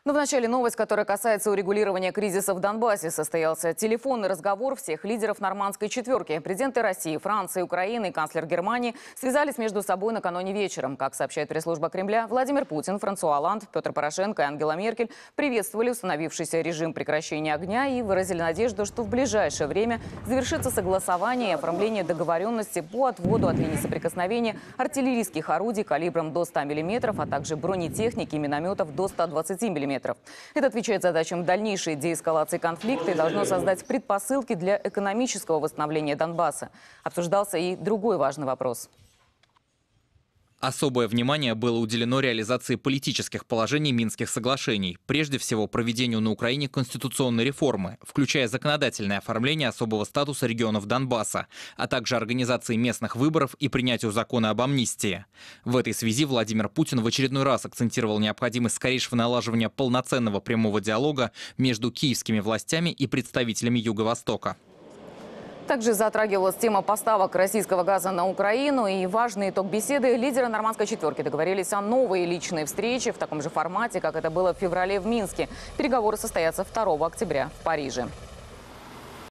Но вначале новость, которая касается урегулирования кризиса в Донбассе. Состоялся телефонный разговор всех лидеров нормандской четверки. Президенты России, Франции, Украины и канцлер Германии связались между собой накануне вечером. Как сообщает пресс-служба Кремля, Владимир Путин, Франсуа Олланд, Петр Порошенко и Ангела Меркель приветствовали установившийся режим прекращения огня и выразили надежду, что в ближайшее время завершится согласование и оформление договоренности по отводу от линии соприкосновения артиллерийских орудий калибром до 100 мм, а также бронетехники и минометов до 120 мм. Это отвечает задачам дальнейшей деэскалации конфликта и должно создать предпосылки для экономического восстановления Донбасса. Обсуждался и другой важный вопрос. Особое внимание было уделено реализации политических положений Минских соглашений, прежде всего проведению на Украине конституционной реформы, включая законодательное оформление особого статуса регионов Донбасса, а также организации местных выборов и принятию закона об амнистии. В этой связи Владимир Путин в очередной раз акцентировал необходимость скорейшего налаживания полноценного прямого диалога между киевскими властями и представителями Юго-Востока. Также затрагивалась тема поставок российского газа на Украину. И важный итог беседы: лидеры нормандской четверки договорились о новой личной встрече в таком же формате, как это было в феврале в Минске. Переговоры состоятся 2 октября в Париже.